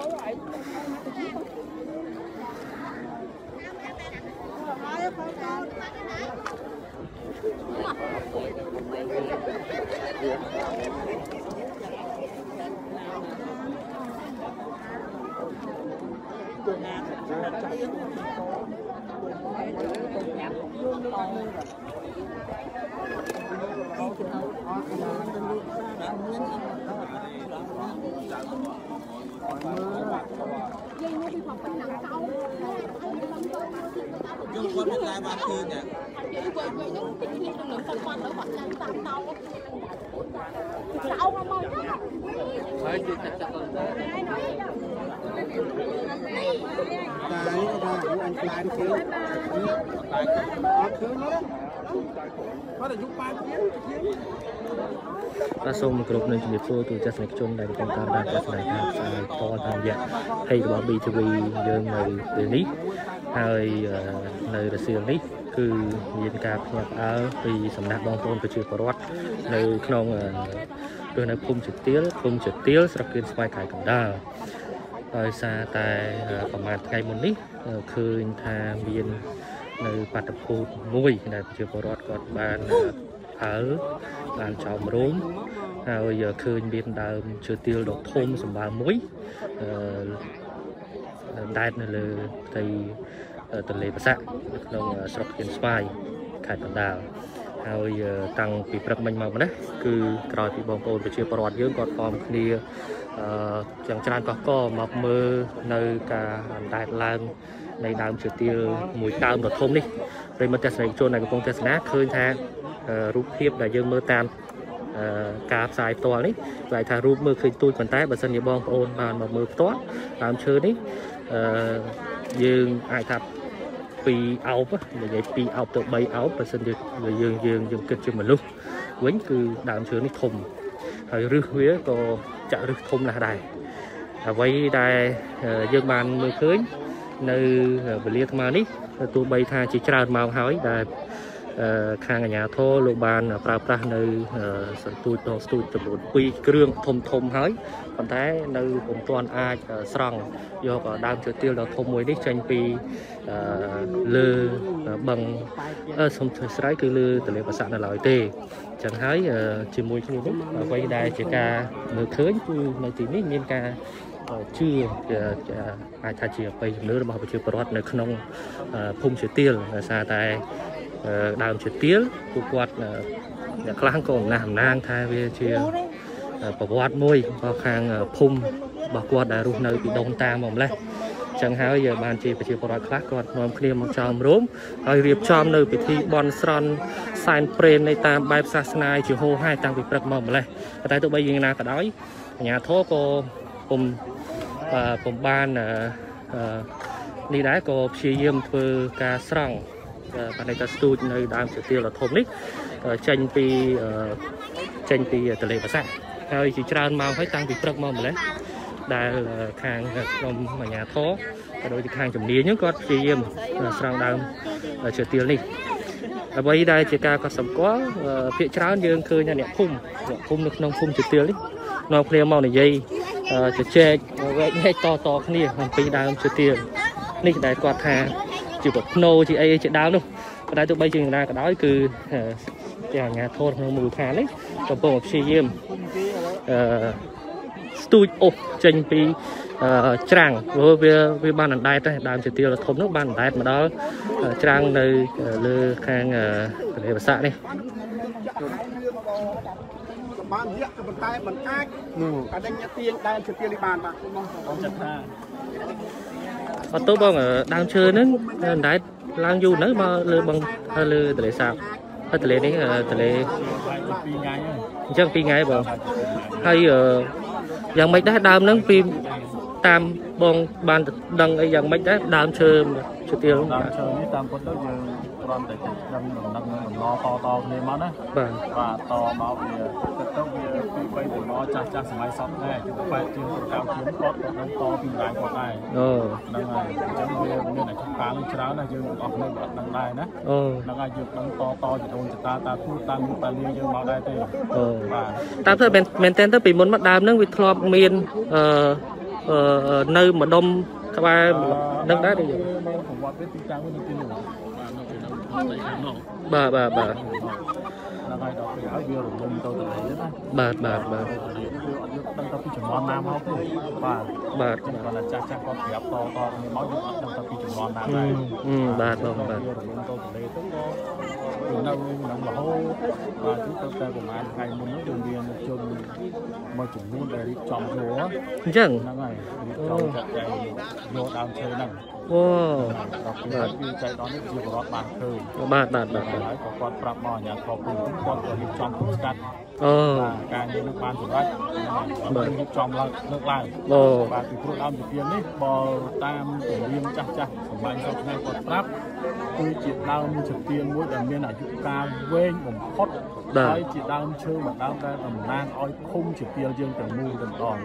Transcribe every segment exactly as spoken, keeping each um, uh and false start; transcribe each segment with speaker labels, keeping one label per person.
Speaker 1: Dùng con một lại bán thương nhỉ?
Speaker 2: và xong group nên chỉ phô từ chất này chôn đại công tác đang chất này tham gia to tham gia hay của bê tê vê dương này từ ní hay nơi là siêu ní cứ diễn cạp nhập áo vì sầm nạp bong tôn của chữ có rót nơi không rồi nơi phun trực tiếp phun trực tiếp sẽ kiến xoay cải cầm đa rồi xa tạiประมาณngày một ní khơi tham viên nơi bắt tập phun mùi này chữ có rót còn bàn ở bàn tròn rốn rồi giờ khơi biên đào chưa tiêu độc thôm sầm ba muối đại là thầy từ lệ bát sạ trong sọc kiến xoay khai tận đào rồi tăng bị bật mạnh màu đấy cứ còi bị bong bồn bị chia bọt dưới còn còn kia chẳng tràn có co mọc mơ nơi cả đại lan này đào chưa tiêu mùi cao độc thôm đi rồi mà test này chỗ này của công test nát khơi thaรูปเทียบได้ยังมือตามกาบสายตัวนี้หลายทางรูปมือเคยตุ้ยคนใต้บัดสันยบองโอนมามามือตัวตามเชิญนี้ยืงไอทับปีเอาปะอย่างไงปีเอาตัวใบเอาบัดสันยืงยืงยืงยืงกินจนมันลุกเว้นคือตามเชิญนี้ทมហើយរឹសវាក៏ចាក់រឹសធំណាស់ដែរអ្វីដែលយើងបានមើលឃើញនៅវេលាថ្មនេះទោះបីថាជាច្រើនម៉ោងហើយដែលខាងអាជ្ញាធរលោកបានប្រើប្រាស់នៅសន្ទូចដល់ស្ទូចចំនួនពីរគ្រឿងធំធំហើយប៉ុន្តែនៅពុំទាន់អាចស្រង់យកដើមជើទាលដ៏ធំមួយនេះចេញពីលើបឹងសុំធ្វើស្រ័យគឺលើទន្លេបាសាក់នៅឡើយទេអញ្ចឹងហើយជាមួយគ្នានេះអ្វីដែលជាការមើលឃើញគឺនៅទីនេះមានការជឿអាចថាជាប្រពៃជំនឿរបស់ប្រជាពលរដ្ឋនៅក្នុងភូមិជើទាលដោយសារតែដើមជើទាលពួកគាត់អ្នកខ្លះក៏អំណះអំណាងថាវាជាប្រវត្តិមួយរបស់ខាងភូមិរបស់គាត់ដែលរស់នៅពីដងតាមមកម្លេះអញ្ចឹងហើយបានជាប្រជាពលរដ្ឋខ្លះគាត់នាំគ្នាមកចោមរោមហើយរៀបចំនៅពិធីបន់ស្រន់សែនព្រេននៃតាមបែបសាសនាជាហូរហែតាំងពីព្រឹកមកម្លេះប៉ុន្តែទោះបីយ៉ាងណាក៏ដោយអាជ្ញាធរក៏ពុំពុំបាននេះដែរក៏ព្យាយាមធ្វើការស្រង់បានតែស្ទូចនៅដើមជើទាលធំនេះចេញពីចេញពីទន្លេបាសាក់ហើយជាច្រើនមកហើយតាំងពីព្រឹកមកម្លេះដែលខាងក្រុមអាជ្ញាធរក៏ដូចជាខាងជំនាញហ្នឹងគាត់ព្យាយាមស្រង់ដើមជើទាលនេះអ្វីដែលជាការកត់សម្គាល់ភាគច្រើនយើងឃើញអ្នកភូមិអ្នកភូមិនៅក្នុងភូមិជើទាលនេះនាំគ្នាមកនិយាយជជែកវែកញែកតតគ្នាអំពីដើមជើទាលនេះដែលគាត់ថាជាប្រភ្នោជាអីជាដើមនោះប៉ុន្តែទោះបីជាយ៉ាងណាក៏ដោយគឺជាអាជ្ញាធរក្នុងមូលដ្ឋាននេះកំពុងព្យាយាមស្ទូចអូសចេញពីច្រាំងព្រោះវាវាបានអណ្ដែតដែរដើមជើទាលធំនោះបានអណ្ដែតមកដល់ច្រាំងនៅលើខាងទន្លេបាសាក់នេះបានរយៈក៏ប៉ុន្តែមិនអាចអាចដេញទាញដើមជើទាលនេះបានបាទបងចិត្តថាអត់ទៅបងដើមឈើហ្នឹងអណ្ដែតឡើងយូរហ្នឹងមកលើបឹងលើទន្លេសាបហើយទន្លេនេះទន្លេពីរថ្ងៃអញ្ចឹងពីរថ្ងៃបងហើយយ៉ាងម៉េចដែរដើមហ្នឹងពីតាមបងបានដឹងអីយ៉ាងម៉េចដែរដើមឈើជើទាលដើមឈើនេះតាមពិតទៅយើងគ្រាន់តែដឹងដំណឹងដំណតតគ្នាមកណាបាទបាទតមកវាទឹកទៅវាពីបីដំណចាស់ចាស់សម័យសពដែរជួបបែបជាងប្រកម្មខ្លួនគាត់ក៏ដឹងតពីម្ដាយគាត់ដែរអូហ្នឹងហើយអញ្ចឹងវាមានអាជីវកម្មច្រើនណាស់យើងអស់គ្នាអត់ដឹងដែរណាអូហ្នឹងហើយយើងដឹងតតជាដូនចតាតាខ្លួនតាមមុខតាលាយើងមកដែរទេអូបាទតាមទៅមែនមែនតើទៅពីមុនមកដើមហ្នឹងវាធ្លាប់មានអឺ nơi mà đông các ba nâng đá đi bà bà bà bà bà bà
Speaker 3: đang tập trung món nam không thôi bà
Speaker 2: bà
Speaker 3: còn là cha cha con đẹp to to máu dụng đang tập trung món nam này
Speaker 2: bà bà bà
Speaker 3: từ đâu nằm là hô và chúng tôi ta cùng ăn ngày muốn đường biên chung mà chúng muốn để đi chọn chỗ
Speaker 2: chẳng
Speaker 3: này chọn chạy vô đào chơi này
Speaker 2: wow
Speaker 3: bà chạy đó nó chưa có bàn khơi
Speaker 2: bà bà bà
Speaker 3: có con prap mò nhà thọ cùng con có đi chọn cũng cắt
Speaker 2: ờ
Speaker 3: càng như nước ban thì đấy bởi đi chọn là nước lại
Speaker 2: ồ
Speaker 3: và từ lúc ăn được tiền đấy bò tam tổ liêm chắc chắc của bạn sau này còn prap tôi chỉ đau trực tiền mỗi lần bên ở chúng ta quên một hot đấy chỉ đau chơi mà đau ta tầm nang oi khung trực tiền dương tầm mù tầm đòn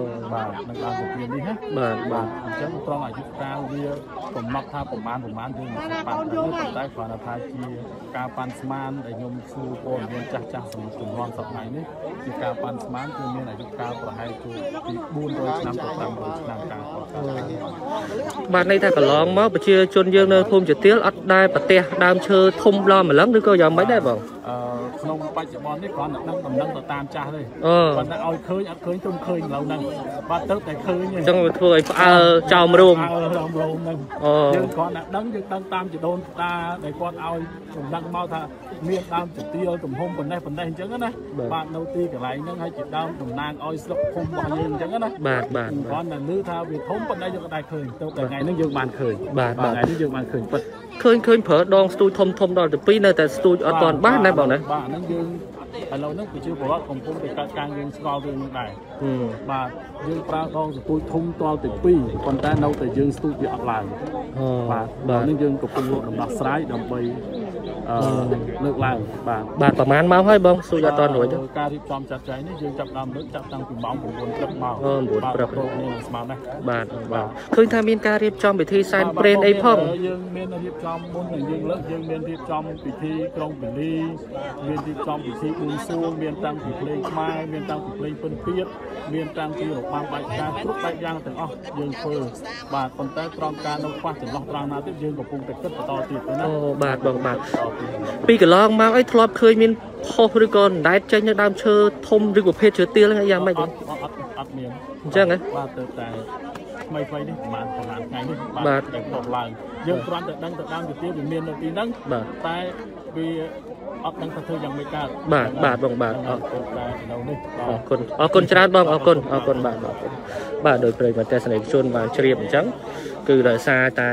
Speaker 3: và nâng làm trực tiền đi hết
Speaker 2: bà bà
Speaker 3: chắc một trong ở chúng ta bâyผมมักท่าผมมันผมมันคือมันปั่นแต่ผมได้ความท้าทีการปั่นสมานแต่ยมฟูโอนเรียนจักจักสมุทรสงครามสมัยนี้คือการปั่นสมานคือมีอายุการประหารจูปีบูนโดยนำตัวตามโดยนำการก่อ
Speaker 2: บ้านในท่ากลองมั้งไปเชื่อชนยืนในภูมิจิตเตี้ยอัดได้ปะเตะดามเชื่อทุ่มล้อมมาแล้วนึกก็ยอมไม่ได้บ่
Speaker 3: ขนมปัจจุบันนี่ก่อนนั่งตำนั่งต่อตามจ้าเลยก่อนนั่งเอาเคยเอาเคยต้มเคยเรานั่งบ้านเติร์แต่เคยเนี่ย
Speaker 2: จังหวะเคยเออเจ้ามรุม
Speaker 3: เออรำรมนั่งยังก่อนนั่งดังยังดังตามจะโดนตาในก่อนเอาผมดังเมาท่าเมียตามจุดเตี้ยวตุ่มห้องคนได้คนได้จังนะบ้านเราตีกับไรนั่งให้จิตดาวตุ่มนางเอาสลบคมบ่อยยังจังนะ
Speaker 2: บาดบาด
Speaker 3: ก่อนนั่งลื้อท่าเวียดทมคนได้ยังได้เคยเติร์แต่ไงนั่งยังบานเคย
Speaker 2: บาดบาด
Speaker 3: ไงนั่งยังบานเคยปิด
Speaker 2: เคยเคยเผลอดองสตูทมทมดอนแต่ปีนั่นแต่สตูตอนบ้านได้บอกนะ
Speaker 3: บ้านนั่งยังเรานึกไปชื่อบอกว่าผมคงไปการการยังสกอร์เรื่องไหนมายังปลาทองสตูทุ่มตัวติดปีคนแต่เราแต่ยังสตูดิอัดหลังมาบ้านนั่งยังกับปุ่มโลดำดักสไลด์ดำไปเลิกล่างบ้าน
Speaker 2: บ้านประมาณมาให้บ้างสุยาตอนหน่วย
Speaker 3: การรีบจอมจัดใจนี่ยังจับดำลึกจับตั้งปุ่มบ้องปุ่มบนกระเมา
Speaker 2: เออบุญกระเมา
Speaker 3: นี่สมาร์ทนะ
Speaker 2: บ้านบ้านเคยทำมีการรีบจอมไปที่ไซน์เปรนไอพ่อง
Speaker 3: ยังเมียนรีบจอมบนอย่างยังเลิกยังเมียนรีบจอมไปที่กรงปิลีเมียนรีบจอมไปที่บุญซูเมียนตั้งปีเพลงไม้เมียนตั้งปีเพลงเป็นเปียกเมียนตั้งปีหลบางใบการทุกใบยางแต่อ๋อยังเฟอร์บาดคนแต่ตรองการเราคว้าถึงล็อกตรางนาที่ยังกับปุ่มแต่ก็ต่อติดนะ
Speaker 2: บาดบางบาดปีกลองมาไอ้ทลอบเคยมีพ่อพริกรได้ใจในดามเชื่อทมหรือว่าเพชรเชื่อเตี้ยอะไรยังไม่
Speaker 3: ได้อัดเมียน
Speaker 2: ใช่ไหม
Speaker 3: บาดแต่ไม่ไฟนี่มาประมาณไงนี่บาดแต่ตกลายยังกรอนแต่ดังแต่ดังอยู่เตี้ยอยู่เมียนในปีนั้นแต่ปีอัดดังเธอยังไม่กล้า
Speaker 2: บาดบาดบางบาดอ๋อคนอ๋อคนชนะบ้างอ๋อคนอ๋อคนบาดบาดบาดโดยเปรย์มาแต่สนิทชนบาดเฉียบจังคือโดยซาแต่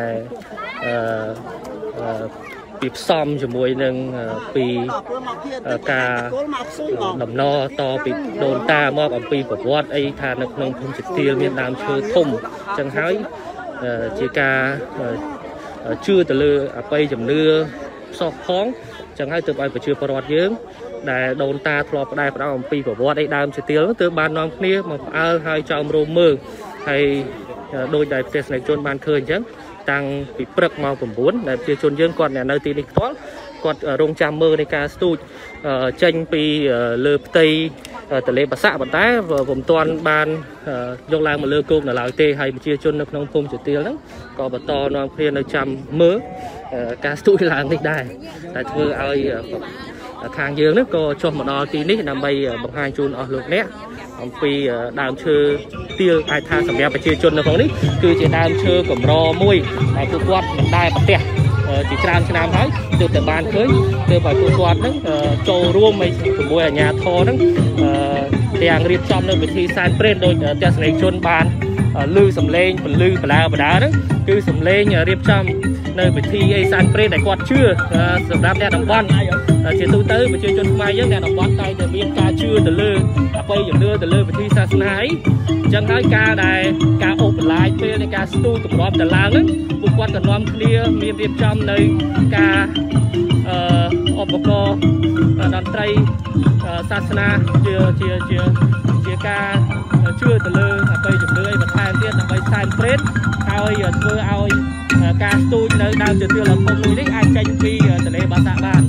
Speaker 2: ปีซ้อมจมวยหนึ่งปีกาดำนอต่อปีโดนตามอบปีปวดไอ้ทานนงพุ่มจิตเตียเมียนดามเชื่อทุ่มจังหายจีกาชื่อแต่เลือไปจำเนื้อสอบพ้องจังให้ตัวไปไปเชื่อประวัติเยอะแต่โดนตาทลอบได้ประมาณปีปวดไอ้ดามจิตเตียแล้วตัวบ้านน้องนี่มาเอาให้จอมโรมือให้โดยได้เทสในจนบ้านเคยจังตั้งปีปรึกมาผมบุญแต่เพื่อชนยืนก่อนเนี่ยในตีนี้ท้อก่อนโรงจามมือในการสตูดเจนปีเลือบตีแต่เล็บภาษาบันท้ายผมตอนบานยกลางมาเลือกกุ้งในลาวเตให้เพื่อชนในน้องพงจุดเตียแล้วก็บัตรน้องเพื่อนในจามมือการสตูดลางไม่ได้แต่เพื่อเอาทางยืนนั้นก็ชมมาดอตีนี้นำไปบางhaiชนออกลูกเนี้ยปีดามเชื่อเตี้ยไอทาสำเนียงไปเชื่อจนในของนี้คือจะดามเชื่อกับรอมวยในตัวกวาดมันได้ปะเตะจีจามชนะหายตัวแต่บานเคยตัวไปตัวกวาดนั้นโจร่วมไปกับมวยnhàทอนั้นเตียงเรียบจอมในวิธีซานเปรนโดยเจ้าสนิทชนบานลือสำเลงเป็นลือปลาปลานั้นคือสำเลงเรียบจอมในวิธีไอซานเปรนในกวาดเชื่อสำหรับแนวดำวันเชื่อตัวเตอร์ไปเชื่อจนมาเยอะแนวดำวันใจจะมีการเชื่อแต่ลือไปอย่างเลือแต่ลือวิธีศาสนาจังให้การใดการอบลายเพื่อในการสู้กับรอบแต่ลางนั้นบุคคลกับน้อมเคลียร์มีเรียบจำในการอบกดนตรีศาสนาเชื่อเชื่อเชื่อเชื่อการเชื่อแต่ลือไปอย่างเลือมาแทนเตี้ยไปซานเฟรนเอาเพื่อเอาการสู้ในดาวจุดเตี้ยเราคงมีได้ไอใจปีแต่เลยภาษาบ้าน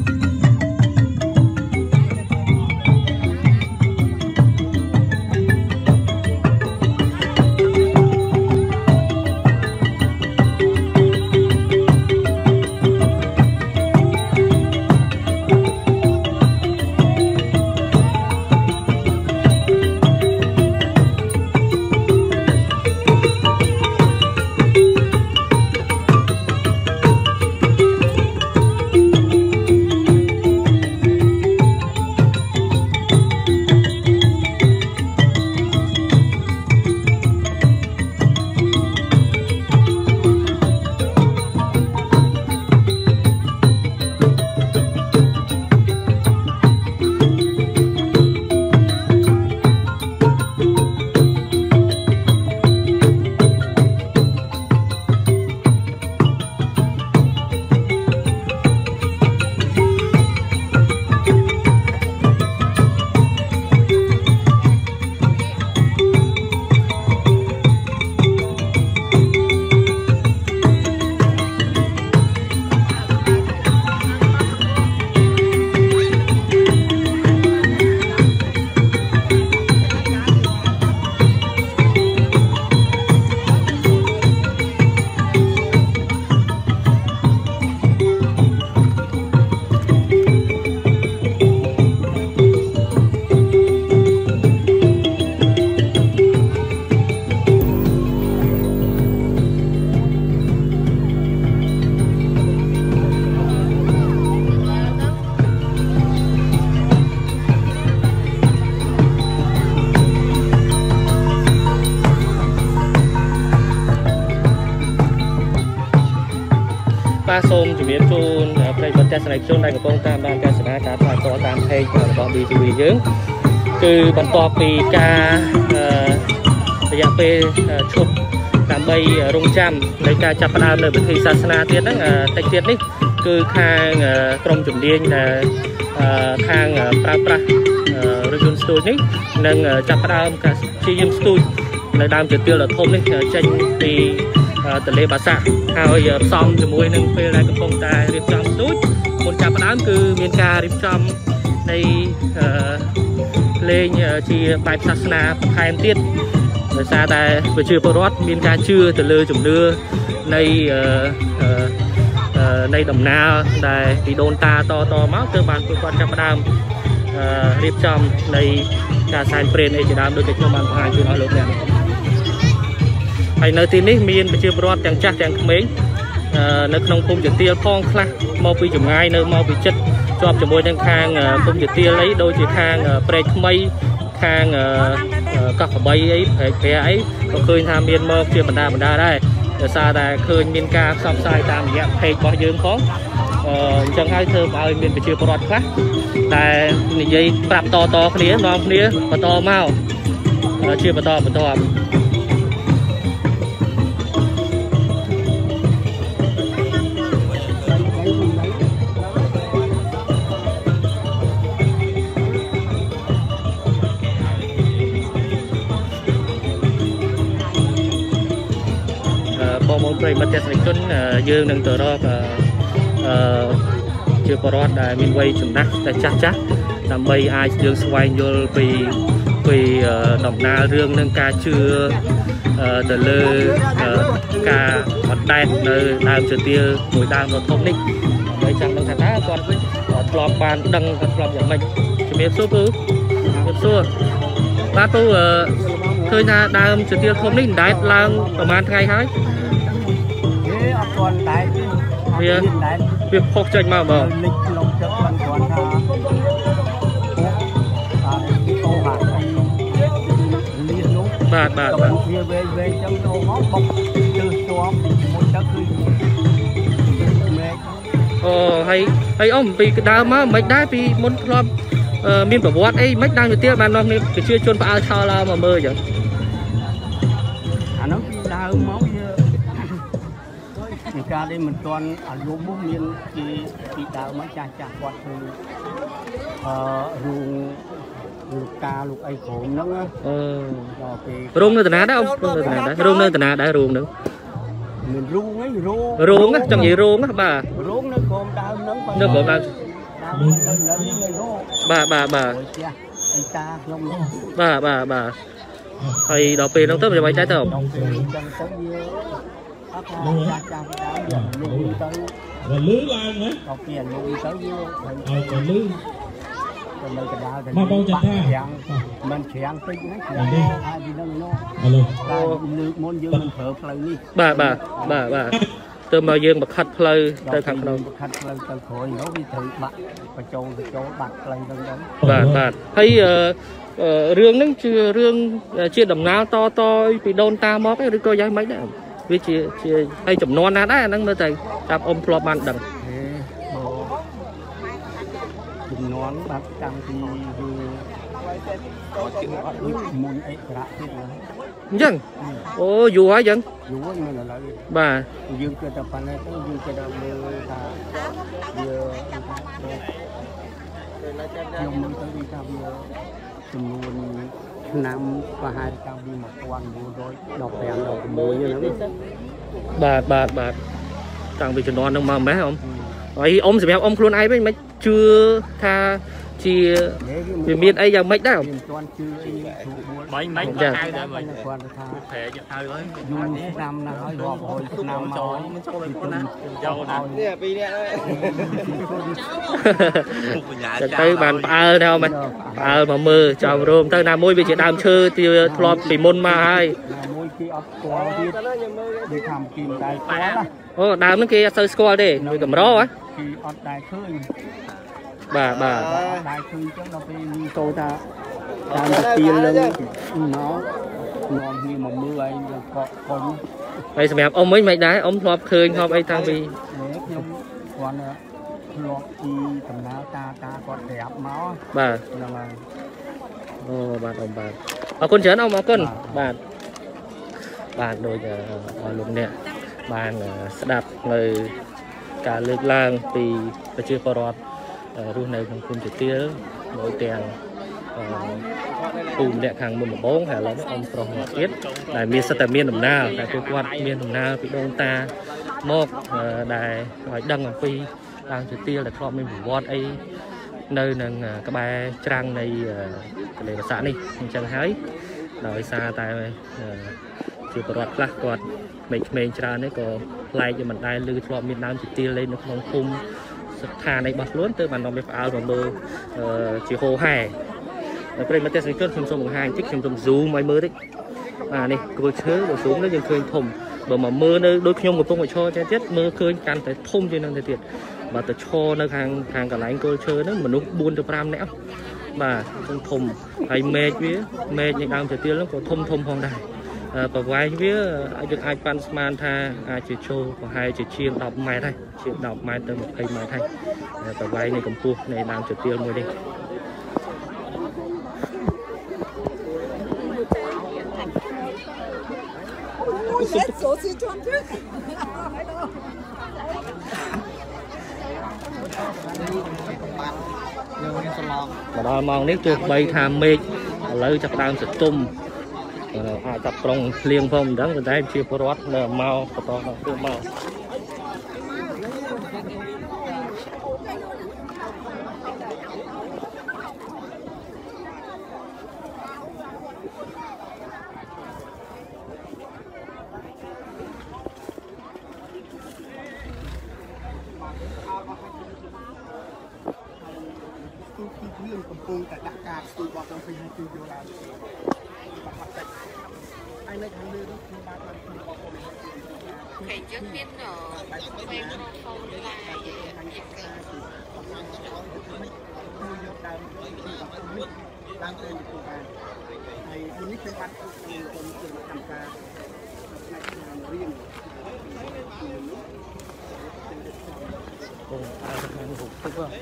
Speaker 2: បាទសូមជម្រាបជូនប្រិយមិត្តទស្សនិកជនដែលកំពុងតាមដានការសម្ដែងការផ្សាយផ្ទាល់តាម page របស់ ប៊ី ទី វី យើងគឺបន្ទាប់ពីការរយៈពេលឈប់ដើម្បីរងចាំនៃការចាប់ផ្ដើមនៅពិធីសាសនាទៀតហ្នឹងតិចទៀតនេះគឺខាងក្រុមជំនាញដែលខាងប្រើប្រាស់រថយន្តស្ទូចនេះនឹងចាប់ផ្ដើមការព្យាយាមស្ទូចនៅដើមជើងទាលដ៏ធំនេះចេញពីទន្លេបាសាក់ហើយផ្សំជាមួយនឹងពេលដែលកំពុងតែរៀបចំស្ទូចមុនចាប់ផ្ដើមគឺមានការរៀបចំនៃលេងជាបែបសាសនាបន្ថែមទៀតដោយសារតែប្រជាពលរដ្ឋមានការជឿទៅលើជំនឿនៃនៃដំណើរដែលពីដូនតាតតមកគឺបានពួកគាត់ចាប់ផ្ដើមរៀបចំនៃការសែនព្រេនអីជាដើមដូចតែខ្ញុំបានបង្ហាញជូនអស់លោកអ្នកហើយនៅទីនេះមានប្រជាពលរដ្ឋទាំងចាស់ទាំងក្មេងនៅក្នុងភូមិជទាលផងខ្លះមកពីចម្ងាយនៅមកពីចិត្តជាប់ជាមួយនឹងខាងភូមិជទាលអីដូចជាខាងព្រែកថ្មីខាងកោះកបីអីព្រែកព្រះអីក៏ឃើញថាមានមកជាបណ្ដាបណ្ដាដែរដោយសារតែឃើញមានការផ្សព្វផ្សាយតាមរយៈ page របស់យើងផងអញ្ចឹងហើយធ្វើឲ្យមានប្រជាពលរដ្ឋខ្លះតែនិយាយប្រាប់តតគ្នានាំគ្នាបន្តមកជាបន្តបន្តបងប្អូនប្រិយមិត្តទស្សនិកជនយើងនឹងទៅរកជាពលរដ្ឋដែលមានវ័យចំណាស់តែចាស់ចាស់ដើម្បីអាចយើងស្វែងយល់ពីពីដំណើររឿងនឹងការជឿទៅលើការបណ្ដែតនៅដើមជទាលមួយដើមដ៏ធំនេះដើម្បីចាំដឹងថាតើគាត់ធ្លាប់បានដឹងគាត់ធ្លាប់យ៉ាងម៉េចជំរាបសួរពូជំរាបសួរបាទពូឃើញថាដើមជទាលធំនេះបណ្ដែតឡើងប្រហែលថ្ងៃហើយ
Speaker 4: អត់ទាន់ដែរ
Speaker 2: វាវាផុសចេញមកបង
Speaker 4: លិចលងចិត្តមិនទាន់ថាអូហាត់លៀសនោះ
Speaker 2: បាទបាទបាទ
Speaker 4: វាវែងវែងចឹងចូលមកបុកទើសជាប់មួយទឹកគឺមេឃ
Speaker 2: អូហើយហើយអ៊ំពីដើមមកមិនដែរពីមុនធ្លាប់មានប្រវត្តិអីមិនដើមទៅទៀតបាននាំគ្នាប្រជាជនផ្អើលឆោឡមកមើលចឹង
Speaker 4: អានោះដើមមកការនេះមិនទាន់អាយុមុខមានពីពីដើមមកចាស់ចាស់គាត់គឺអឺរូងលោកតាលោកអីក្រុមហ្នឹង
Speaker 2: អឺដល់ពេលរូងនៅតាណាដែរអ៊ំរូងនៅតាណាដែររូងនៅតាណាដែររូងហ្នឹង
Speaker 4: មានរូងហ្នឹងរូង
Speaker 2: រូងចង់និយាយរូងណាបាទ
Speaker 4: រូងនៅក្រុមដើមហ្នឹង
Speaker 2: នៅក្រុមដើម
Speaker 4: បាទ
Speaker 2: បាទបាទ
Speaker 4: អីតាខ្ញុំ
Speaker 2: បាទបាទបាទហើយដល់ពេលហ្នឹងទៅមិនបាយដែរទៅអ៊ំ
Speaker 4: ចឹងទៅវាអត់ចាស់ចាស់ដើមលុយទៅ
Speaker 1: រលឺឡើងណា
Speaker 4: ដល់ពេលលុយទៅវា
Speaker 1: ឲ្យទៅលឺ
Speaker 4: ទៅនៅកណ្ដាលទៅ
Speaker 1: មកបងចាត់ថា
Speaker 4: មិនច្រាំងតិចណាច្រាំងហើយពីនឹងនោះ
Speaker 1: ឥឡូវ
Speaker 4: លើកមុនយើងមិនប្រើផ្លូវនេះ
Speaker 2: បាទបាទបាទបាទទៅមកយើងបខិតផ្លូវទៅខាងក្នុង
Speaker 4: បខិតផ្លូវទៅក្រោយនោះវាត្រូវបាក់បញ្ចូលបញ្ចូលបាត់ផ្លូវហ្នឹងទៅ
Speaker 2: បាទបាទហើយរឿងហ្នឹងជារឿងជាដំណើរតតពីដូនតាមកឬក៏យ៉ាងម៉េចដែរវាជាជាហើយចំនួនណាដែរអាហ្នឹងមើលទៅតាមអ៊ំធ្លាប់បានដឹង
Speaker 4: ចំនួនបាត់តាំងពីវាមុនអិសរៈទៀតណា
Speaker 2: អញ្ចឹងអូយូរហើយអញ្ចឹង
Speaker 4: យូរហើយមិនឥឡូវ
Speaker 2: បាទ
Speaker 4: យើងគិតតែប៉ុណ្ណេះទៅយើងគិតថាមើលថាវាខ្ញុំមើលទៅវាថាវាចំនួនឆ្នាំប្រហែលតាំងពីmột nghìn chín trăm mười lăm ហ្នឹង
Speaker 2: បាទបាទបាទតាំងពីជំនាន់ហ្នឹងមកម៉េះអ៊ំហើយអ៊ំសម្រាប់អ៊ំខ្លួនឯងវិញមិនជឿថាជាវាមានអីយ៉ាងម៉េចដែរអ៊ំ
Speaker 4: មិនទាន់ជឿអី
Speaker 1: បាញ់មិនចាហៅដែរមិន
Speaker 4: គាត់ថា
Speaker 1: ប្រែយកហៅហើយ
Speaker 4: យូរឆ្នាំណាស់ហើយរាប់រយឆ្នាំមក
Speaker 1: ចូលមិនចូលទៅណាចូលណានេះពីរនាក់
Speaker 2: ទៅទៅបានផ្អើលទៅមិនផ្អើលមកមើលចាំរោមទៅណាមួយវាជាដើមឈើទីធ្លាប់ពីមុនមកហើយ
Speaker 4: ណាមួយគេអត់ស្គាល់ទៀតគេថាគីមិនដែរស្គាល់ណា
Speaker 2: អូដើមហ្នឹងគេអត់សូវស្គាល់ទេវាកម្រហ៎
Speaker 4: គេអត់ដែរឃើញ
Speaker 2: បាទបាទ
Speaker 4: ដែរឃើញចឹងដល់ពេលមានចូលថាដើមទាលនឹងមកនាំវាមកមើលឯងកក់កុំ
Speaker 2: ហើយសម្រាប់អ៊ំវិញមិនដែរអ៊ំធ្លាប់ឃើញធ្លាប់អីតាំងពី
Speaker 4: ឃខ្ញុំគាត់លោកពីដំណើរការការគាត់ប្រាប់មក
Speaker 2: បាទ
Speaker 4: ហ្នឹងហើយ
Speaker 2: អូបាទអរបាទអរគុណច្រើនអរគុណបាទបាទដូចឲ្យលោកអ្នកបានស្ដាប់នៅការលើកឡើងពីប្រជាពលរដ្ឋរស់នៅក្នុងភូមិជាទៀលដោយទាំងភូមិអ្នកខាងមុនដំបងហើយឥឡូវនេះអ៊ំប្រុសមកទៀតដែលមានសិទ្ធិតែមានដំណើរតែពួកគាត់មានដំណើរពីដូនតាមកដែលឲ្យដឹងអំពីដើមជាទៀលដែលធ្លាប់មានប្រវត្តិអីនៅនឹងក្បែរច្រាំងនៃទន្លេបាសាក់នេះអញ្ចឹងហើយដោយសារតែជាពលរដ្ឋខ្លះគាត់ក្មេងៗច្រើននេះក៏ផ្លែកមិនដែលឮធ្លាប់មានដើមជាទៀលលេងនៅក្នុងភូមិស្ថាននៃរបស់ខ្លួនទៅបាននាំឲ្យផ្អើលមកមើលជាហូហែប្រិយមិត្តទេសនិកជនខ្ញុំសូមបង្ហាញតិចខ្ញុំសូម zoom ឲ្យមើលតិចបាទនេះគល់ឈើបើ zoom នេះយើងឃើញធំបើមកមើលនៅដូចខ្ញុំកំពុងតែឈរទៀតមើលឃើញកាន់តែធំជាងនឹងទៅទៀតបាទទៅឈរនៅខាងខាងកន្លែងគល់ឈើហ្នឹងមនុស្សបួនទៅប្រាំនាក់បាទធំធំហើយមេឃវាមេឃនៃដើមជាទៀលហ្នឹងក៏ធំធំផងដែរប្រវែងវាយើងអាចប៉ាន់ស្មានថាអាចជាចូលប្រហែលជាជាងដប់ម៉ែត្រហើយជាងដប់ម៉ែត្រទៅម្ភៃម៉ែត្រហើយប្រវែងនៃកម្ពស់នៃដើមជាទៀលមួយនេះមកដល់ម៉ោងនេះទោះបីថាមេឃឥឡូវចាប់ដើមសតុំអាចចាប់ក្រុងភ្លៀងផងមិនដឹងប៉ុន្តែជាពលរដ្ឋនៅមកបន្តមកគឺមក
Speaker 4: រឿងកំពុងតែដាក់ការស្ទូបបដល់ពីឲ្យជួយយកឡើងហើយនៅខាងលើនោះខ្ញុំបានបានជួយបបអូនគេជិះមានពេលរកកូនឡាយយកដើមជួយដើមទៅទៅបានហើយនេះគឺបាត់ទុកក្នុងកូនជួយកម្មការផ្នែករៀន
Speaker 2: អូអាខាងនោះទឹកបាទ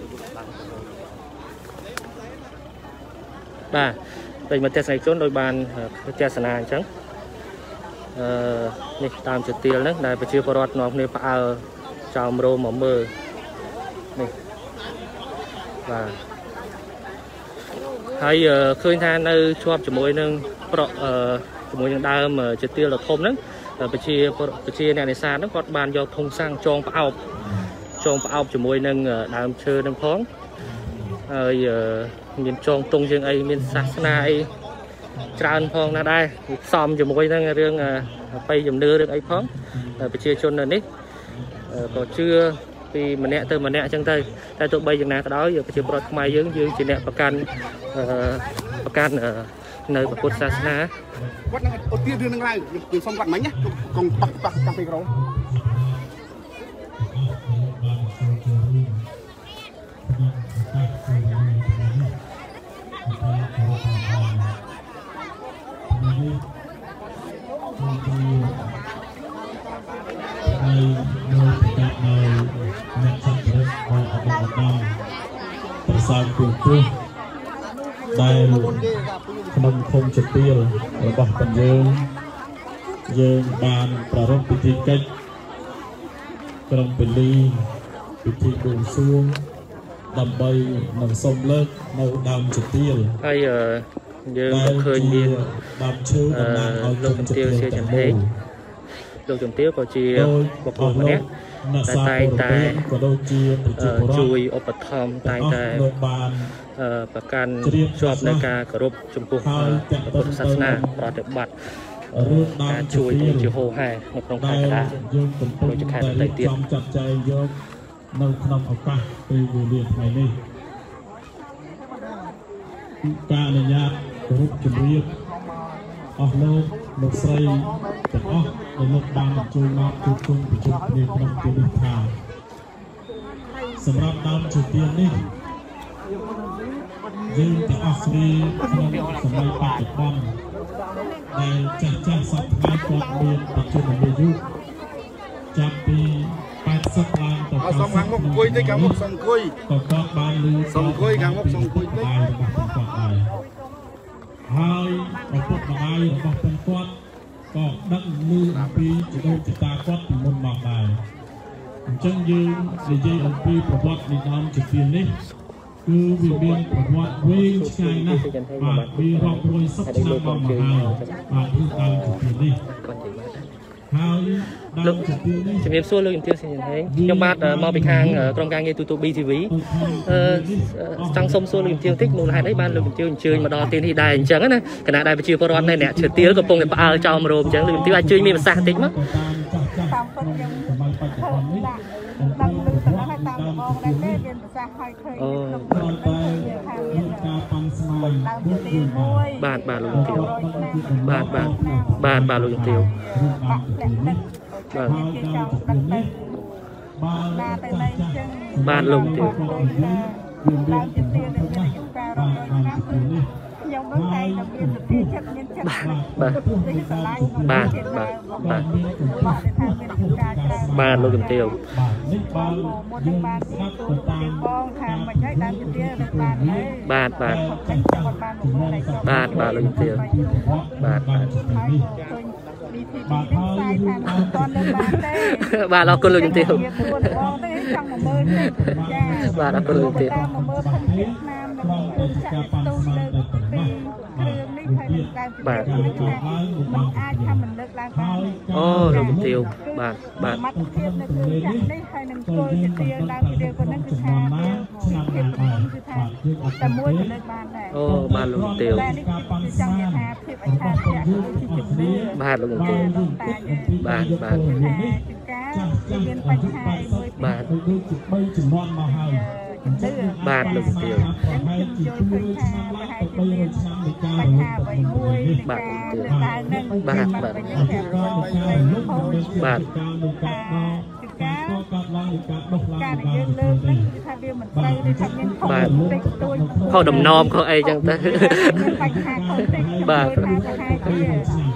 Speaker 2: បាទពេលមកទេសនិកជនដោយបានទស្សនាអញ្ចឹងអឺនេះតាមជាទៀលហ្នឹងដែលប្រជាពលរដ្ឋនាំគ្នាផ្អើលចោមរោមមកមើលនេះបាទហើយឃើញថានៅជាប់ជាមួយនឹងប្រក់ជាមួយនឹងដើមជាទៀលដ៏ធំហ្នឹងប្រជាប្រជាអ្នកនេសាទហ្នឹងគាត់បានយកធុងសាំងចងផ្អោបចងផ្អោបជាមួយនឹងដើមឈើហ្នឹងផងហើយមានចងទង់យើងអីមានសាសនាអីច្រើនផងណាដែរផ្សំជាមួយនឹងរឿងបៃជំនឿរឿងអីផងប្រជាជននៅនេះក៏ជឿពីម្នាក់ទៅម្នាក់អញ្ចឹងទៅតែទោះបីយ៉ាងណាក៏ដោយប្រជាពលរដ្ឋខ្មែរយើងយើងជាអ្នកប្រកាន់ប្រកាន់នៅពុទ្ធសាសនា
Speaker 4: គាត់នឹងឧទាហរណ៍រឿងនឹងឡើងខ្ញុំសុំគាត់មិញណាកុំបាក់បាក់តាំងពីក្រោយ
Speaker 5: ហើយនៅប្រកាសដោយអ្នកចាត់ចែងឲ្យអបអរដល់ប្រសើរគួរព្រោះដែលក្នុងភូមិជាទៀលរបស់បងយើងយើងបានប្រារព្ធពិធីកិច្ចក្រុងពលីពិធីបួងសួងដើម្បីនឹងសូមលើកនៅដើមជាទៀល
Speaker 2: ហើយយើងក៏ឃើញមាន
Speaker 5: ដើមឈើតំណាងឲ្យ
Speaker 2: លោកជំទាវជាចំហេងលោកជំទាវក៏ជាបុគ្គលម្នាក់តែតែងតែជួយឧបត្ថម្ភតែងតែប្រកាន់ជាប់នៅការគោរពចំពោះពុទ្ធសាសនាប្រតិបត្តិការជួយជាហូហែនៅក្នុងខេត្តកណ្ដាលដូចជាខេត្តដទៃទៀត
Speaker 5: ចាត់ចែងយកនៅក្នុងឱកាសពេលវេលាថ្ងៃនេះការអនុញ្ញាតគោរពជំរាបអស់លោកលោកស្រីទាំងអស់ដែលលោកបានជួយមកជួបជុំប្រជុំគ្នាក្នុងទីនេះថាសម្រាប់ដើមជាទៀននេះយើងទាំងអស់គ្នាក្នុងសម័យបច្ចុប្បន្នដែលចាស់ចាស់សពថ្ងៃគាត់មានបច្ចុប្បន្នអាយុចាប់ពី แปดสิบ ឡើងទៅ
Speaker 6: เอาสองครั้งมุกคุยได้กับมุกสองคุย
Speaker 5: ก็ก็บานลือ
Speaker 6: สองคุยกับมุกสองคุยได้
Speaker 5: ได้ก็ได้ហើយឪពុកម្ដាយរបស់ទាំងគាត់ក៏ដឹងលឺអំពីជីដូនជីតាគាត់ពីមុនមកដែរអញ្ចឹងយើងនិយាយអំពីប្រវត្តិនៃដើមជំនាញនេះគឺវាមានប្រវត្តិវែងឆ្ងាយណាស់បាទវារាប់រយសិបឆ្នាំមកមកហើយបាទគឺដើមជំនាញនេះហើយដើមជំនាញនេះ
Speaker 2: ជំរាបសួរលោកជំទាវ ខ្ញុំបាទមកពីខាងក្រុមការងារទូទូ ប៊ី ធី វី អឺចង់សុំសួរលោកជំទាវតិចមូលហេតុអីបានលោកជំទាវអញ្ជើញមកដល់ទីនេះដែរអញ្ចឹងណាគណៈដែលប្រជាពលរដ្ឋនៅអ្នកឈើទាលកំពុងតែផ្អើលចោលមករោមអញ្ចឹងលោកជំទាវអាចជួយមានប្រសាសន៍តិចមក
Speaker 7: តាមពិតខ្ញុំធ្វើដាក់ដឹងលឺទៅហើយតាមបងដែរទេមានប្រសាសន៍ហើយឃើញក្នុងនេះថាមានការប៉ាន់ស្មានដើមទីមួយ
Speaker 2: បាទបាទលោកជំទាវបាទបាទបាទបាទលោកជំទាវ
Speaker 7: បាក់លាក់ទឹកបាទគេចង់ដឹកទៅណាទៅលេងចឹង
Speaker 2: បាទលោកជំទាវ
Speaker 7: ដើមជំទាវនឹងមានអាយុកាលរាប់រយឆ្នាំខ្ញុំនឹងតែមានសតិចិត្តមានចិត្ត
Speaker 2: បាទបាទបាទបាទបាទលោកជំទាវ
Speaker 7: មុននឹងបានទូទៅបងថាមិនឲ្យដើមជំទាវនឹងបានហើយ
Speaker 2: បាទបាទបាទបាទលោកជំទាវបាទបាទបាទអរគុណលោកជំទាវបាទអរគុណលោកជំទាវ បាទអូលោកជំទាវបាទបាទអូបាទលោកជំទាវបាទលោកជំទាវបាទបាទបាទបាទលោកជំទាវបាទបាទបាទបាទ ការដែលយើងលើកនេះគឺថាវាមិនត្រូវទេថាមានខុសតិចតួចខុសដំណំខុសអីចឹងទៅបញ្ហាខុសតិចបាទយើងចង់បានទៅ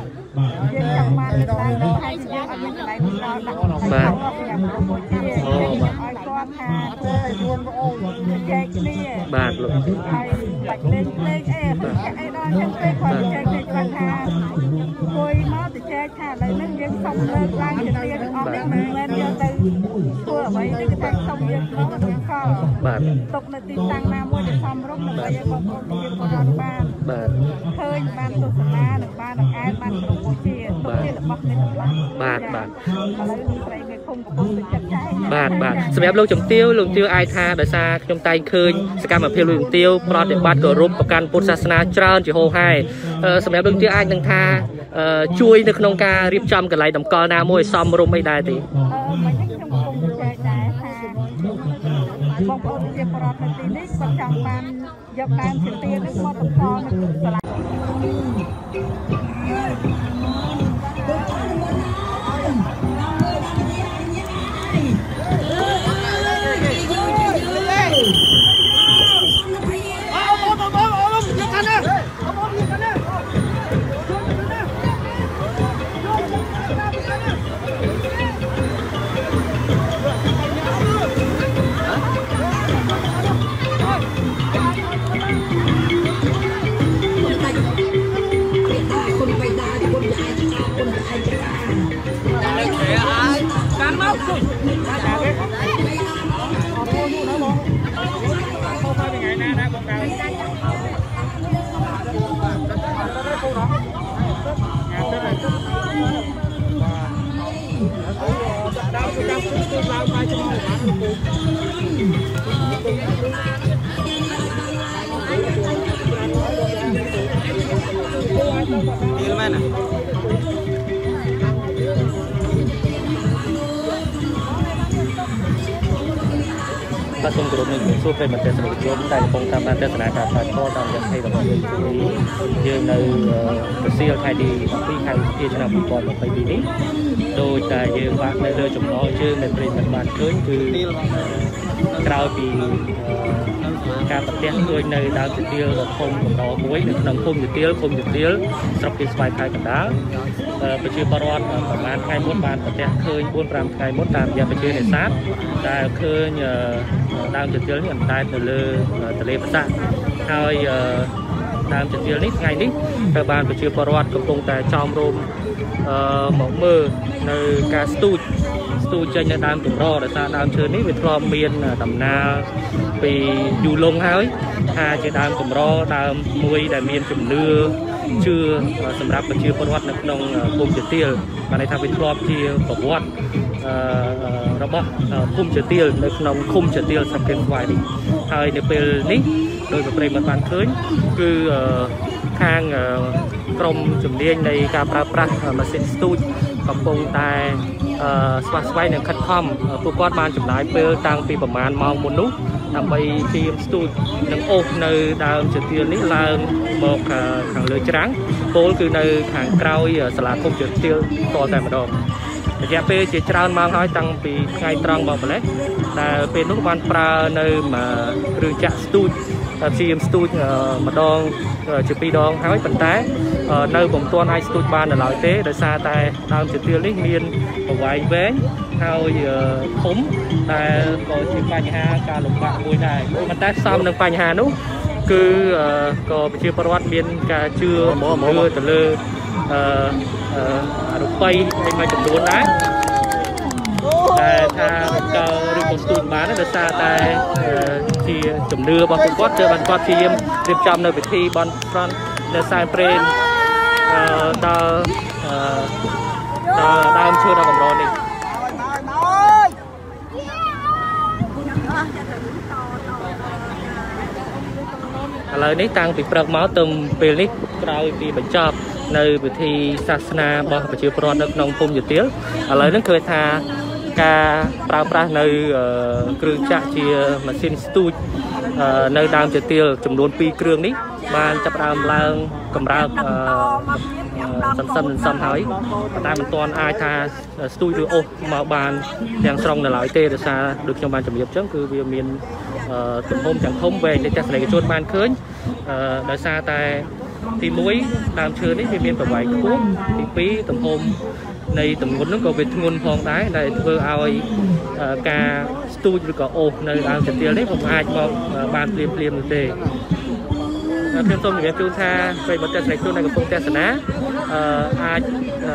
Speaker 2: ដល់ហើយយើងអត់មានកន្លែងទៅដល់បាទអូបាទឲ្យគាត់ថាធ្វើឲ្យយួនបងអូនចែកគ្នាបាទលោកហើយបាច់លេងលេងអីអីដល់ចឹងទៅគាត់ចែកគ្នាគាត់ថាគួយមកទៅចែកថាឥឡូវនេះយើងសុំលើកឡើងជាទៀតអស់នេះមិនមែនយកទៅធ្វើអ្វីទេគឺថាសុំយើងមកយើងខលបាទទុកនៅទីតាំងណាមួយដែលសមរម្យដើម្បីឲ្យបងប្អូនជាពលរដ្ឋបានបាទឃើញបានទស្សនានិងបានអង្អែលបានគ្រប់វិជាទុកជារបស់នេះបាទបាទឥឡូវនេះប្រៃវាឃុំកំពុងទៅចាត់ចែងបាទបាទសម្រាប់លោកជំទាវលោកជំទាវអាចថាដោយសារខ្ញុំតែងឃើញសកម្មភាពលោកជំទាវប្រតិបត្តិគោរពប្រកាន់ពុទ្ធសាសនាច្រើនជាហូរហែសម្រាប់លោកជំទាវអាចនឹងថាជួយនៅក្នុងការរៀបចំកន្លែងតម្កល់ណាមួយសមរម្យអីដែរទេ បងប្អូនជាបរិបទនៅទីនេះគាត់ចង់បានយកដើមជំទាវនេះមកបន្តនៅសាលា Gimana? Các công cụ mình xua về mặt tiền sản xuất tại công tam ban tiền sản xuất tại kho tam dân hay là mọi người như nơi siêu thay đi phi hay kia cho nào cũng còn một phải đi đấy đôi tại như bạn nơi nơi chúng nó chưa nên mình mình bạn cưới từ cao vìการประเทศด้วยในดาวจุดเดียวคงของเราบุ้ยในขนมคงจุดเดียวคงจุดเดียวสำหรับกิจวัตรไทยกันได้ประชื่อปรวัติประมาณไงมดบานประเทศเคยบุญปรามไงมดตามยาประชื่อในซาดแต่เคยดาวจุดเดียวนี่มันได้แต่เลยแต่เลยภาษาให้ดาวจุดเดียวนี้ไงนี้แต่บานประชื่อปรวัติก็คงแต่จอมรมหมอกมือในการสตูดสตูดใจในดาวตุ่มรอแต่ซาดาวเชิญนี้เป็นพร้อมเมียนตำนาปีอยู่ลงหายหาจะดาวตุ่มรอดาวมวยแต่เมียนจุ่มเนื้อชื่อสำหรับประชื่อปรวัติในนองภูมิเจติลมาในทางเป็นครอบที่ประวัติระบบภูมิเจติลในนองคุมเจติลสำเร็จไว้ดีให้ในปีนี้โดยประเด็นมันบานเคยคือทางกรมจุ่มเลี้ยงในการปราบปรามมาเซ็นสตูดกับปงแต่สวัสดิ์ไว้ในคัดคอมผู้กอดบานจุ่มหลายเปิลตั้งปีประมาณมองมนุษย์ทำไปทีมสตูดนังโอกในดาวจุดเทียนนี้ลางบอกทางเรือจ้างโป้คือในทางเกาสลาคมจุดเทียนต่อแต่มาดองระยะเปย์จะจานมาให้ตั้งปีไงตรังบอกไปเลยแต่เป็นนุบานปลาในมาเรือจักรสตูดทีมสตูดมาดองจุดปีดองให้ปันแต่ในบ่มตัวในสตูดบานในหลายเต้โดยซาแต่ดาวจุดเทียนนี้มีนไว้เว้นให้ผมแต่ก็ชิปัญหาการหลงป่ามวยได้มันแต่ซ้ำหนึ่งปัญหานู้คือก็ไปชื่อประวัติเบียนการเชื่อเชื่อแต่เลยรูปไปให้มาจำนวนนะแต่ถ้าก็เรื่องของสตูดบ้านนั่นจะซาแต่ที่จำเนื้อบางคนก็เจอบางคนที่เยี่ยมเรียบจำในพิธีบอลฟรอนในสายเปรนดาวดาวเชื่อดาวกำรอนี่อะไรนี้ตั้งปีประมาณตุ่มปีนี้เราปีบรรจบในพิธีศาสนาบอกประชื่อปรอนนักนองภูมิอยู่เตี้ยอะไรนั้นเคยทาการปราบปรามในเครื่องจักรเชียมาซินสตูดในดาวจุดเตี้ยจำนวนปีเครื่องนี้มาจับดาวลางกำราสันสันสันหายแต่มันตอนไอทาสตูดิโอมาบานอย่างสองในหลายเตะแต่ซาđược trong ban chuẩn bị trướcคือวิมีนตุ่มโฮมจังทมvềในจักรเลยโจทย์บานเคยแต่ซาแต่ทีมุ้ยตามเชิญนี่วิมีนแบบไหวคู่ทีปีตุ่มโฮมในตุ่มงุนนั้นก็เป็นงุนพองได้ในเพื่อเอาการสตูดิโอในดาวจุดเตี้ยนี้ผมอาจมองบานเปลี่ยนเปลี่ยนเตะเพื่อนต้นอย่างจูนท่าไปบรรจัยในจูนในกระพงเทศนาอาจ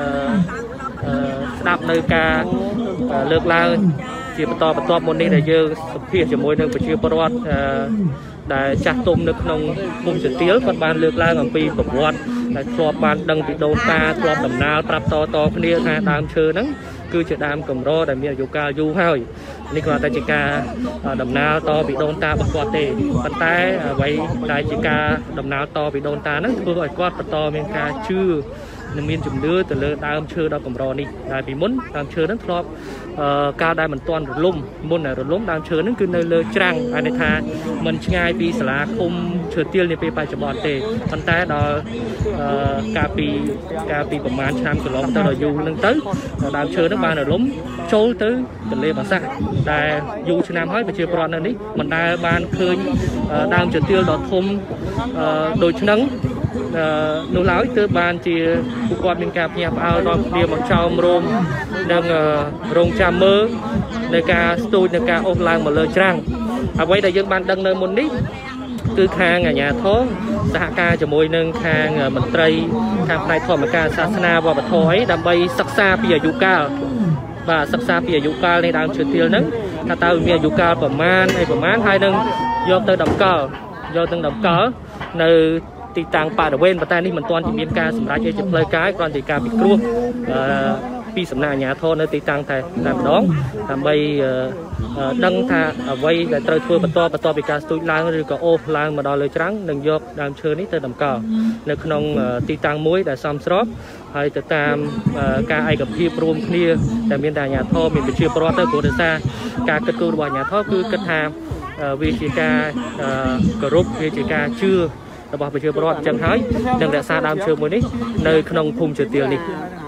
Speaker 2: ดับในการเลิกลาจีบต่อต่อมนี้ได้เยอะเพียรจะมวยหนึ่งไปชื่อประวัติได้จัดตุ่มนึกนองมุมจุดเตี้ยคนบ้านเลิกลาของปีประวัติได้ครอบบ้านดังติดโดนตาครอบดำนาวปรับต่อต่อพเนียท่าตามเชิญนั้นคือจะดามกลมรอแต่มีอายุกาอยู่ให้นี่ก็แต่จิกาดำนาวต่อbịโดนตาบกวาดเตะปันแต่ไว้ได้จิกาดำนาวต่อbịโดนตานั้นคือไอ้กวาดต่อเมียนกาชื่อหนึ่งมีนจุ่มเนื้อแต่เลยตามเชื่อดาวกลมรอนี่ได้ปีมุ้นตามเชื่อนั้นครอบการได้มันตอนรถล้มมุ้นไหนรถล้มตามเชื่อนั้นคือในเลยจังอันในทามันง่ายปีสลาคมเชื่อเตี้ยในปีไปจะบอลเตะปันแต่ดอกาปีกาปีประมาณชามสลองตลอดอยู่นั่งตื้อตามเชื่อนั้นบานรถล้มโชว์ตื้อแต่เลยมาสักแต่อยู่ชนะห้อยไปเชื่อปลอนนั่นนี่มันได้บานคืนตามเชื่อเตี้ยดอกทมโดยฉะนั้นนูเล่าอีกตัวบานจีบุกกอดเป็นการพยายามเอาดอกเดียวมาชาวโรมดังโรงจามเมอร์ในการสตูดในการอบลางมาเลยจังเอาไว้ได้ยังบานดังในมุนนี้คือคางnhà thố สหการจะมวยหนึ่งคางมนตรีทางนายทอมการศาสนาบวบถอยดำใบศักษาปีอายุเก้าvàศักษาปีอายุเก้าในดาวเฉียดเทียนนั้นถ้าตามีอายุเก้าประมาณไอ้ประมาณhaiหนึ่งโยนตัวดำเก้าโยนตัวดำเก้าในตีต่างป่าเดเวนปัตตานีมันตอนที่มีการสำราญจะเพลย์กายก่อนที่การปิดกรุ๊ปปีสำนักnhà thôในตีต่างแต่ตามน้องทำใบดังท่าไว้แต่เตยทั่วประตูประตูปีการสตูดิล้างหรือก็โอล้างมาดอเลยจังหนึ่งยกดามเชิญนี้เตยดำเก่าในขนมตีต่างมุ้ยแต่ซ้ำซอฟให้ติดตามการไอกับพี่รวมเคลียร์แต่มีแต่nhà thôมีเป็นชื่อโปรเตอร์โกเดซ่าการกระตุ้นว่าnhà thôคือกระทำวิจิการกรุ๊ปวิจิการชื่อเราบอกไปเชื่อประวัติจังท้ายดังแต่ซาดามเชื่อมือนี้ในขนมภูมิเฉตียนี่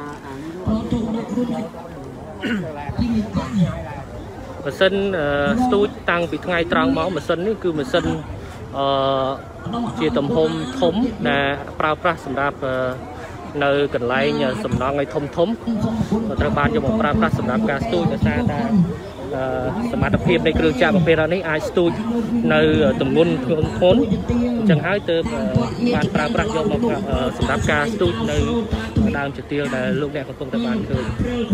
Speaker 2: มาเส้นสตูดตั้งปีไงตรังเมามาเส้นนี่คือมาเส้นเจียตมโฮมถมนะปราบปราสำหรับនៅកន្លែងសំណង់ឲ្យធំធំត្រូវបានយកមកប្រើប្រាស់សម្រាប់ការស្ទូចដោយសារតែសមត្ថភាពនៃគ្រឿងចាក់ប្រភេទនេះអាចស្ទូចនៅទម្ងន់ធ្ងន់ធ្ងរអញ្ចឹងហើយទើបបានប្រើប្រាស់យកមកសម្រាប់ការស្ទូចនៅដើមជទាលដែលលោកអ្នកកំពុងតែបានឃើញ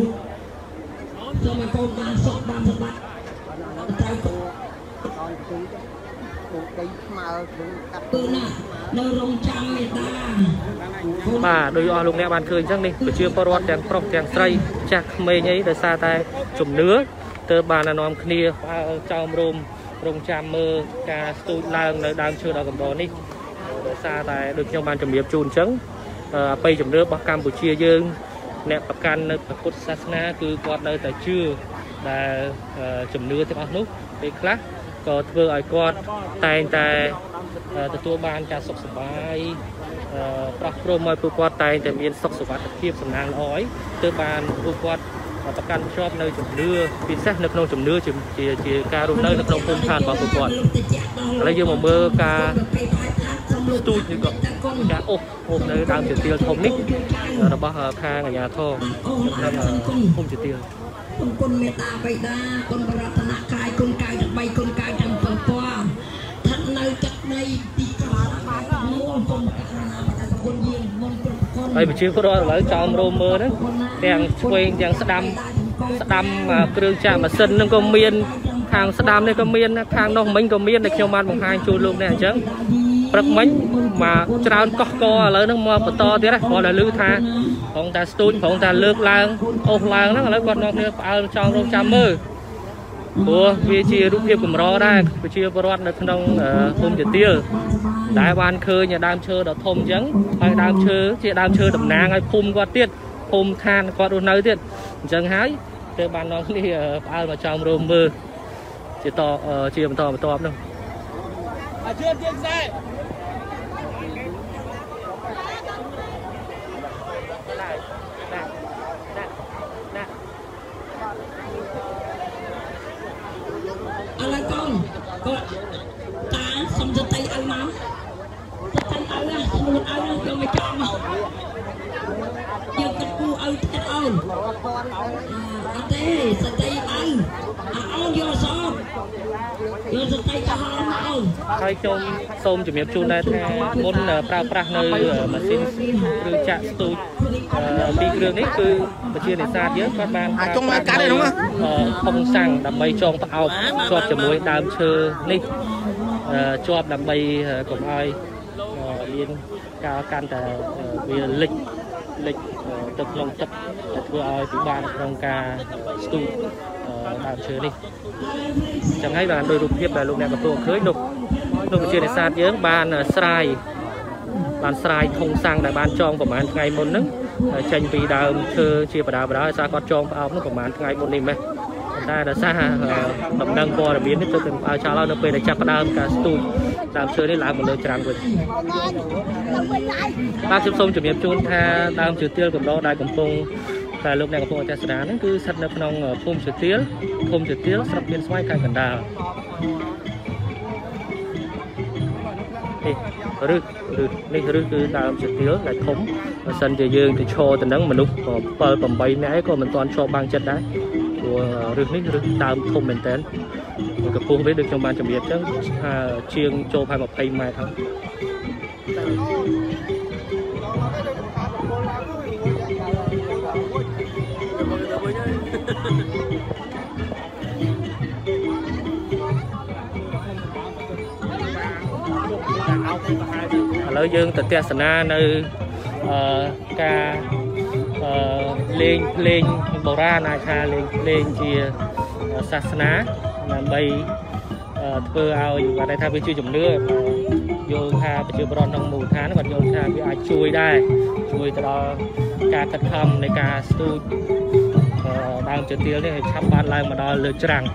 Speaker 2: បាទដោយអស់លោកអ្នកបានឃើញអញ្ចឹងនេះប្រជាពលរដ្ឋទាំងប្រុសទាំងស្រីចាស់ក្មេងអីដោយសារតែជំនឿទើបបាននាំគ្នាចោមរោមរងចាំមើលការស្ទូចឡើងនៅដើមឈើដ៏កម្រនេះដោយសារតែដូចខ្ញុំបានជម្រាបជូនអញ្ចឹងអបិយជំនឿរបស់កម្ពុជាយើងអ្នកប្រកាន់នៅពុទ្ធសាសនាគឺគាត់នៅតែជឿដែលជំនឿទាំងអស់នោះពេលខ្លះក៏ធ្វើឲ្យគាត់តែងតែទទួលបានការសុខសប្បាយប្រោះព្រំឲ្យពួកគាត់តែងតែមានសុខសុវត្ថិភាពសំណាងល្អឲ្យទើបបានពួកគាត់ប្រកាន់ជាប់នៅជំនឿពិសេសនៅក្នុងជំនឿជាជាការរស់នៅនៅក្នុងភូមិឋានរបស់ពួកគាត់ឥឡូវយើងមកមើលការស្ទូចឬក៏ការអូសអូសនៅដើមជទាលធំនេះរបស់ខាងអាជ្ញាធរក្នុងភូមិជទាលគុណមេត្តាបិតាគុណបរតនកាយគុណកាយទាំងបីគុណកាយទាំង7ពណ៌ស្ថិតនៅទឹកដីទីក្រុងមូលគុណករណាបតាគុណយើងមុនគ្រប់គុណហើយប្រជាពលរដ្ឋឥឡូវចោមរោមមើលហ្នឹងទាំងឆ្វេងទាំងស្ដាំស្ដាំគ្រឿងចាក់ម៉ាស៊ីនហ្នឹងក៏មានខាងស្ដាំនេះក៏មានខាងនោះមិញក៏មានដែលខ្ញុំបានបង្ហាញជូនលោកនេះអញ្ចឹងព្រឹកមិញមកច្រើនកោះកឥឡូវហ្នឹងមកបន្តទៀតហ្នឹងគាត់តែឮថាផងតែស្ទូចផងតែលើកឡើងអូសឡើងហ្នឹងឥឡូវគាត់នាំគ្នាផ្អើលចង់រងចាំមើលព្រោះវាជារូបភាពកម្រដែរប្រជាពលរដ្ឋនៅក្នុងភូមិជទាលដែលបានឃើញដើមឈើដ៏ធំអញ្ចឹងហើយដើមឈើជាដើមឈើតំណាងឲ្យភូមិគាត់ទៀតភូមិឋានគាត់រស់នៅទៀតអញ្ចឹងហើយទើបបាននាំគ្នាផ្អើលមកចង់រមមើលជាតជាបន្តបន្ទាប់នោះអាជឿទៀតខ្សែអឡកូនគាត់តាសុំទៅតៃឲ្យមកទៅតៃឲ្យណាស្មួតឲ្យណាយកមកចំមកយើងគិតគូឲ្យទៀតអូនអត់ទេសតិឲ្យអាអូនយកសោយកសតិទៅហៅអូនហើយខ្ញុំសូមជំរាបជូនដែរថាមុនប្រើប្រាស់នៅម៉ាស៊ីនឬចាក់ស្ទូចពីគ្រឿងនេះគឺប្រជានេសាទយើងគាត់បានអាចុងមកកាត់ទេនោះខុងសាំងដើម្បីចងប្រអប់ជាប់ជាមួយដើមឈើនេះជាប់ដើម្បីកុំឲ្យមានការកាន់តែវាលិចលិចទៅក្នុងទឹកដែលធ្វើឲ្យពិបាកក្នុងការស្ទូចដើមឈើនេះចឹងហើយបានដោយរូបភាពដែលលោកអ្នកកំពុងឃើញនោះនោះប្រជានេសាទយើងបានស្រាយបានស្រាយធុងសាំងដែលបានចងប្រហែលថ្ងៃមុនហ្នឹងចេញពីដើមឈើជាបដាបដាដោយសារគាត់ចងប្រអប់នោះប្រហែលថ្ងៃមុននេះម៉េះតែដោយសារដំណឹងព័ត៌មាននេះទៅទៅឲ្យចោលនៅពេលដែលចាប់ផ្ដើមការស្ទូចដើមឈើនេះឡើងមកលើច្រាំងវិញបាទខ្ញុំសូមជម្រាបជូនថាដើមជទាលកំដរដែលកំពុងតែលោកអ្នកកំពុងទស្សនាហ្នឹងគឺស្ថិតនៅក្នុងភូមិជទាលភូមិជទាលស្រុកមានស្វាយខេត្តកណ្ដាលនេះឬឬនេះឬគឺដើមជទាលដែលធំបើសិនជាយើងទៅឈរទៅនឹងមនុស្ស7 8នាក់ឯងក៏មិនទាន់ជាប់បាំងចិត្តដែរព្រោះរឹសនេះរឹសដើមធំមែនតើកម្ពស់វាដូចខ្ញុំបានជម្រាបចឹងជាងចូលប្រហែល20ម៉ែត្រហើយឥឡូវយើងទៅទស្សនានៅការលេងភ្លេងបុរាណអាចថាលេងភ្លេងជាសាសនាដើម្បីធ្វើឲ្យគាត់ថាវាជាជំនឿយល់ថាប្រជាពលរដ្ឋក្នុងមូលដ្ឋានគាត់យល់ថាវាអាចជួយដែរជួយទៅដល់ការខិតខំនៃការស្ទូចដើមជទាលនេះឲ្យឆាប់បានឡើងមកដល់លើច្រាំង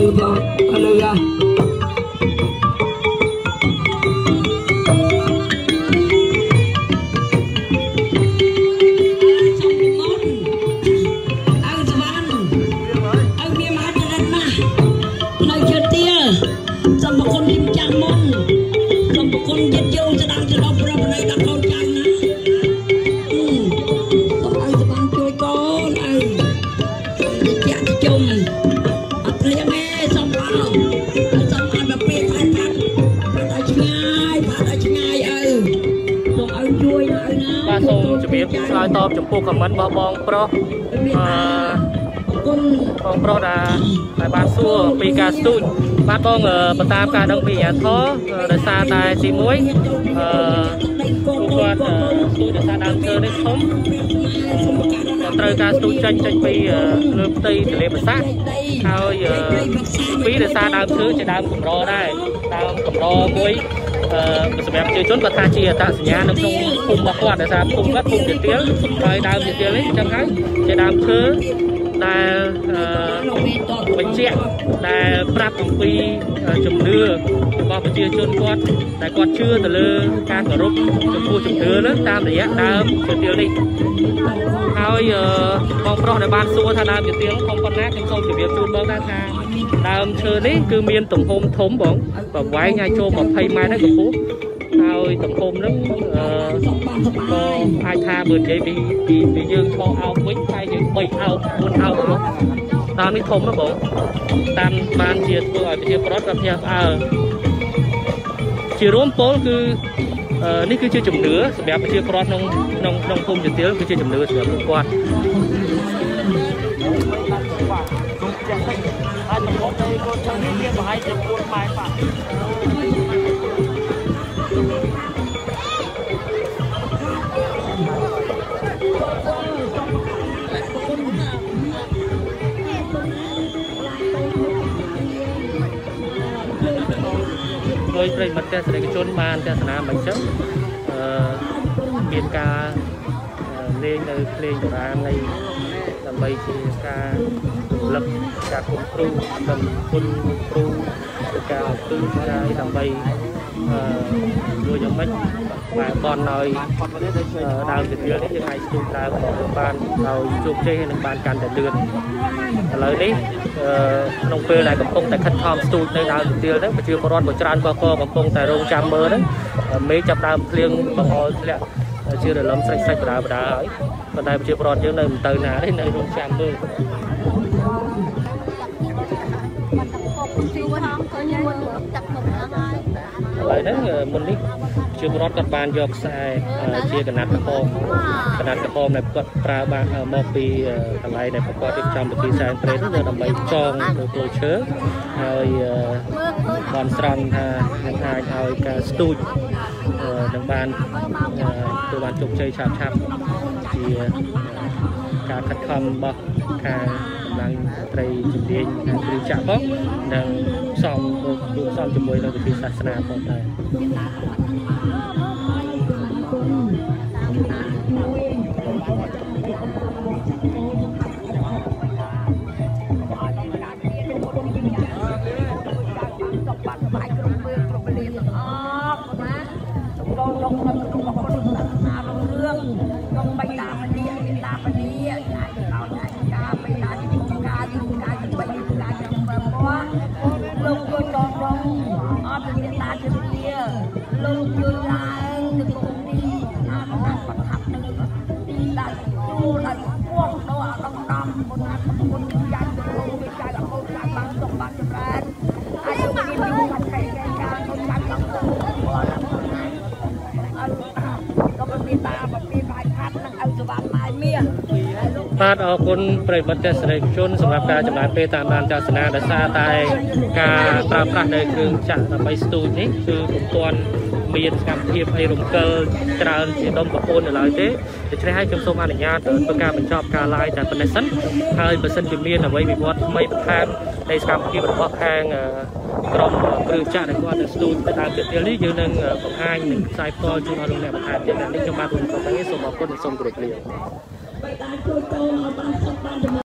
Speaker 2: សូមជម្រាបឆ្លើយតបចំពោះខមមិនរបស់បងប្រុសអឺបងប្រុសដែលដែលបានសួរពីការស្ទូចបាទបងបន្តតាមការដឹងពីអាញាធរដោយសារតែទីមួយអឺគាត់ស្ទូចដោយសារដើមឈើនេះធំត្រូវការស្ទូចចេញចេញពីលើផ្ទៃទន្លេបាសាក់ហើយពីរដោយសារដើមឈើជាដើមកម្រដែរដើមកម្រមួយសម្រាប់ប្រជាជនគាត់ថាជាអត្តសញ្ញាណនៅក្នុងភូមិរបស់គាត់ដោយសារភូមិគាត់ភូមិជាទៀលហើយដើមជាទៀលនេះអញ្ចឹងហើយជាដើមឈើដែលបញ្ជាក់ដែលប្រាប់អំពីជំនឿរបស់ប្រជាជនគាត់ដែលគាត់ជឿទៅលើការគោរពចំពោះជំនឿនោះតាមរយៈដើមជាទៀលនេះហើយបងប្រុសដែលបានសួរថាដើមជាទៀលធំប៉ុណ្ណាខ្ញុំសូមជម្រាបជូនបងថាដើមឈើនេះគឺមានទំហំធំបងប្រវែងអាចចូលยี่สิบម៉ែត្រដែរកម្ពស់ហើយទំហំហ្នឹងអឺក៏អាចថាបើនិយាយពីពីពីយើងឈរអោបវិញតែយើងបីអោបបួនអោបហ្នឹងដើមនេះធំណាស់បងតាមបានជាធ្វើឲ្យប្រជាពលរដ្ឋគាត់ភ្ញាក់ផ្អើលជារួមពលគឺនេះគឺជាជំនឿសម្រាប់ប្រជាពលរដ្ឋក្នុងក្នុងក្នុងភូមិជាទៀលគឺជាជំនឿសម្រាប់ពួកគាត់ហើយតំបន់នៃកូនឈើនេះវាប្រហែលជាបួនម៉ែត្របាទដោយប្រិយមិត្តទស្សនិកជនបានទស្សនាមិនចឹងអឺមានការលេងនៅភ្លេងបុរាណនៃដើម្បីជាការរំលឹកការគុំគ្រូដំគុណគ្រូការអពឹងរាយដើម្បីអឺជួយយ៉ាងម៉េចបែបបនឲ្យដើមជាទៀលនេះយើងអាចស្ទូចដើមរបស់បានឲ្យជោគជ័យហើយនឹងបានកាន់តែលឿនឥឡូវនេះក្នុងពេលដែលកំពុងតែខិតខំស្ទូចនៅដើមជាទៀលហ្នឹងប្រជាពលរដ្ឋមួយច្រើនកកកំពុងតែរងចាំមើលហ្នឹងមេចាប់ដើមភ្លៀងបង្អុលធ្លាក់ជារលំស្រេចស្រេចបដាបដាហើយប៉ុន្តែប្រជាពលរដ្ឋយើងនៅមិនទៅណាទេនៅរងចាំមើលឥឡូវហ្នឹងមុននេះជាពលរដ្ឋគាត់បានយកខ្សែជាកណាត់ក្រហមកណាត់ក្រហមដែលគាត់ប្រើបានមកពីកន្លែងដែលគាត់រៀបចំពិធីសែនព្រេននោះដើម្បីចងលើផ្លូវឈើហើយបានស្រន់ថានឹងអាចឲ្យការស្ទូចនឹងបានធ្វើបានជោគជ័យឆាប់ឆាប់ជាការខិតខំរបស់ខាងកម្លាំងត្រីជំនាញខាងគ្រូចាក់ផងនិងផ្សំរួមផ្សំជាមួយនឹងវិធីសាសនាផងដែរបាទអរគុណប្រិយមិត្តទស្សនិកជនសម្រាប់ការចំណាយពេលតាមដានទស្សនាដោយសារតែការប្រើប្រាស់នៅគ្រឿងចាក់ដើម្បីស្ទូចនេះគឺពុំទាន់មានសកម្មភាពឲ្យរំកិលច្រើនជាដុំប្រព័ន្ធនៅឡើយទេដូច្នេះហើយខ្ញុំសូមអនុញ្ញាតធ្វើការបញ្ចប់ការ live តែប៉ុណ្ណេះសិនហើយបើសិនជាមានអ្វីវិវត្តថ្មីបន្ថែមនៃសកម្មភាពរបស់ខាងក្រុមគ្រឿងចាក់ដែលគាត់ទៅស្ទូចទៅដើមជាទៀលនេះយើងនឹងបង្ហាញនិងផ្សាយផ្ទាល់ជូនដល់លោកអ្នកបន្ថែមទៀតនេះខ្ញុំបាទគុណប្រកាសសូមអរគុណនិងសូមគោរពលា